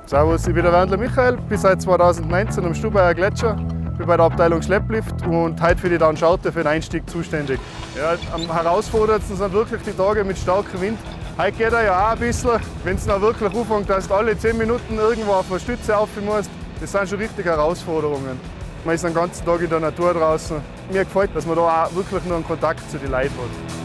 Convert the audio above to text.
Servus, ich bin der Wendler Michael, bin seit 2019 am Stubaier Gletscher, bin bei der Abteilung Schlepplift und heute für die Downschaute für den Einstieg zuständig. Ja, am herausforderndsten sind wirklich die Tage mit starkem Wind. Heute geht er ja auch ein bisschen, wenn es noch wirklich anfängt, dass du alle 10 Minuten irgendwo auf eine Stütze rauf musst. Das sind schon richtige Herausforderungen. Man ist den ganzen Tag in der Natur draußen. Mir gefällt, dass man da auch wirklich nur einen Kontakt zu den Leuten hat.